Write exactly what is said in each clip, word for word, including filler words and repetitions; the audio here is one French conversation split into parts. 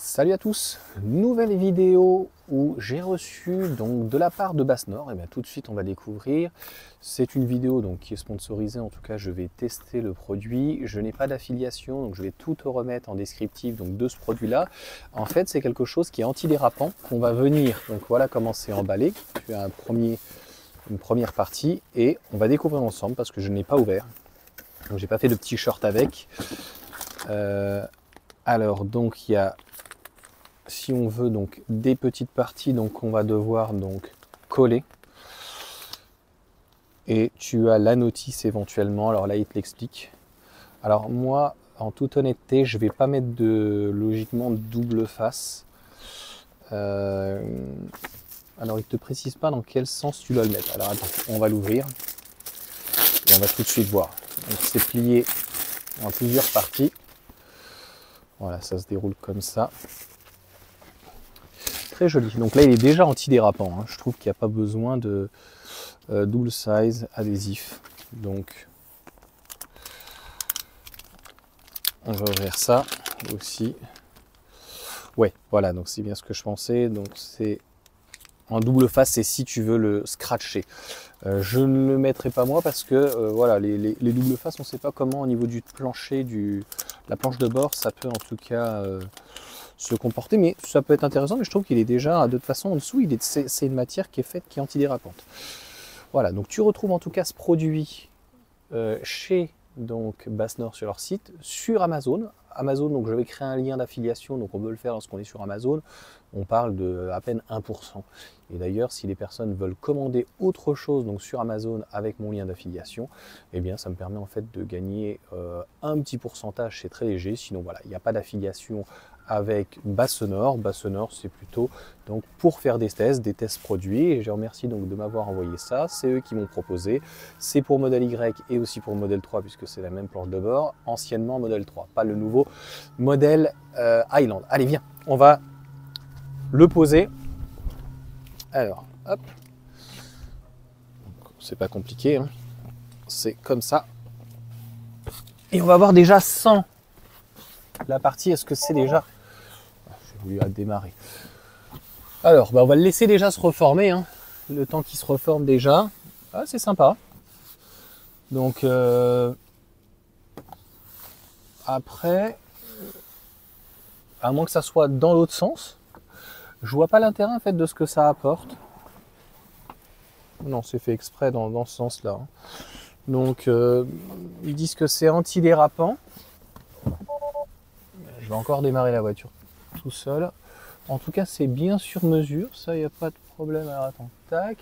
Salut à tous, nouvelle vidéo où j'ai reçu donc de la part de Bassnor. Et bien tout de suite on va découvrir. C'est une vidéo donc qui est sponsorisée, en tout cas je vais tester le produit. Je n'ai pas d'affiliation donc je vais tout te remettre en descriptif donc de ce produit là. En fait c'est quelque chose qui est antidérapant qu'on va venir, donc voilà comment c'est emballé. Tu as un premier, une première partie et on va découvrir ensemble parce que je n'ai pas ouvert. Donc j'ai pas fait de petit short avec. Euh, alors donc il y a, si on veut, donc des petites parties donc on va devoir donc coller, et tu as la notice éventuellement. Alors là il te l'explique. Alors moi en toute honnêteté je vais pas mettre de logiquement double face. Euh, alors il te précise pas dans quel sens tu dois le mettre. Alors attends, on va l'ouvrir et on va tout de suite voir. Donc c'est plié en plusieurs parties. Voilà, ça se déroule comme ça. Très joli. Donc là, il est déjà antidérapant. Hein. Je trouve qu'il n'y a pas besoin de euh, double size adhésif. Donc, on va ouvrir ça aussi. Ouais, voilà. Donc c'est bien ce que je pensais. Donc c'est en double face. C'est si tu veux le scratcher. Euh, je ne le mettrai pas moi parce que euh, voilà, les, les, les doubles faces, on ne sait pas comment au niveau du plancher, du la planche de bord, ça peut en tout cas euh, se comporter, mais ça peut être intéressant. Mais je trouve qu'il est déjà de toute façon en dessous, il est, c'est, c'est une matière qui est faite, qui est antidérapante. Voilà, donc tu retrouves en tout cas ce produit euh, chez donc Bassnor sur leur site, sur Amazon. Amazon, donc je vais créer un lien d'affiliation, donc on peut le faire lorsqu'on est sur Amazon. On parle de à peine un pour cent. Et d'ailleurs, si les personnes veulent commander autre chose donc sur Amazon avec mon lien d'affiliation, eh bien ça me permet en fait de gagner euh, un petit pourcentage, c'est très léger. Sinon voilà, il n'y a pas d'affiliation avec Bassnor. Bassnor, c'est plutôt donc pour faire des tests, des tests produits. Et je remercie donc de m'avoir envoyé ça. C'est eux qui m'ont proposé. C'est pour modèle Y et aussi pour modèle trois puisque c'est la même planche de bord. Anciennement modèle trois, pas le nouveau modèle euh, Highland. Allez, viens, on va le poser. Alors, hop. C'est pas compliqué, hein. C'est comme ça. Et on va voir déjà sans la partie, est-ce que c'est déjà... J'ai voulu la démarrer. Alors, bah on va le laisser déjà se reformer, hein. Le temps qu'il se reforme déjà. Ah, c'est sympa. Donc, euh... après, à moins que ça soit dans l'autre sens, je vois pas l'intérêt en fait de ce que ça apporte. Non, c'est fait exprès dans, dans ce sens-là. Donc, euh, ils disent que c'est antidérapant. Je vais encore démarrer la voiture tout seul. En tout cas, c'est bien sur mesure. Ça, il n'y a pas de problème. Alors, attends, tac.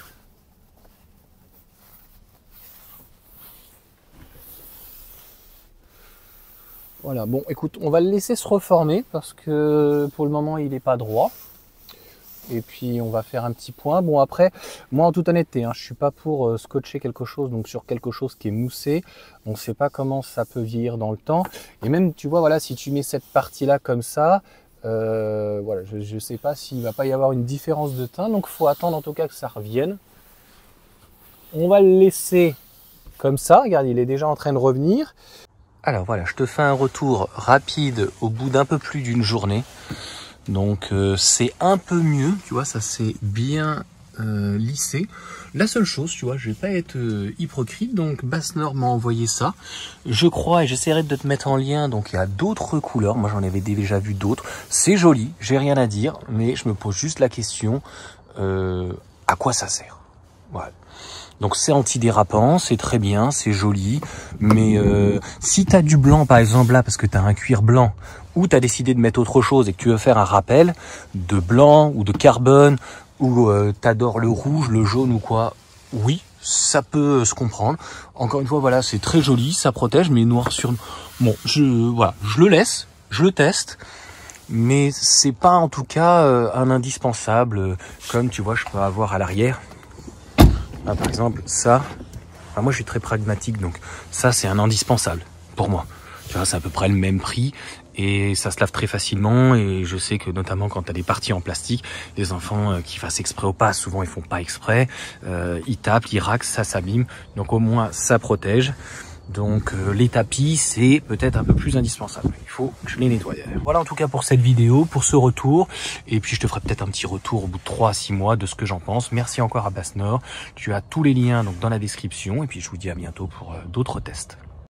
Voilà, bon, écoute, on va le laisser se reformer parce que pour le moment, il n'est pas droit. Et puis, on va faire un petit point. Bon, après, moi, en toute honnêteté, hein, je ne suis pas pour euh, scotcher quelque chose donc sur quelque chose qui est moussé. On ne sait pas comment ça peut vieillir dans le temps. Et même, tu vois, voilà, si tu mets cette partie-là comme ça, euh, voilà, je ne sais pas s'il ne va pas y avoir une différence de teint. Donc, il faut attendre en tout cas que ça revienne. On va le laisser comme ça. Regarde, il est déjà en train de revenir. Alors voilà, je te fais un retour rapide au bout d'un peu plus d'une journée. Donc euh, c'est un peu mieux, tu vois, ça s'est bien euh, lissé. La seule chose, tu vois, je vais pas être euh, hypocrite, donc Bassnor m'a envoyé ça. Je crois, et j'essaierai de te mettre en lien, donc il y a d'autres couleurs, moi j'en avais déjà vu d'autres. C'est joli, j'ai rien à dire, mais je me pose juste la question, euh, à quoi ça sert? Voilà. Donc c'est antidérapant, c'est très bien, c'est joli, mais euh, si tu as du blanc par exemple là, parce que tu as un cuir blanc, ou tu as décidé de mettre autre chose et que tu veux faire un rappel de blanc ou de carbone, ou euh, tu adores le rouge, le jaune ou quoi, oui, ça peut se comprendre. Encore une fois, voilà, c'est très joli, ça protège, mais noir sur... Bon, je, voilà, je le laisse, je le teste, mais c'est pas en tout cas euh, un indispensable, euh, comme tu vois, je peux avoir à l'arrière. Ah, par exemple, ça, enfin, moi je suis très pragmatique, donc ça c'est un indispensable pour moi. Tu vois, c'est à peu près le même prix et ça se lave très facilement. Et je sais que notamment quand tu as des parties en plastique, les enfants euh, qui fassent exprès ou pas, souvent ils font pas exprès, euh, ils tapent, ils raquent, ça s'abîme. Donc au moins ça protège. Donc euh, les tapis, c'est peut-être un peu plus indispensable. Il faut que je les nettoie. Voilà en tout cas pour cette vidéo, pour ce retour. Et puis je te ferai peut-être un petit retour au bout de trois à six mois de ce que j'en pense. Merci encore à Basse Nord. Tu as tous les liens donc dans la description. Et puis je vous dis à bientôt pour euh, d'autres tests.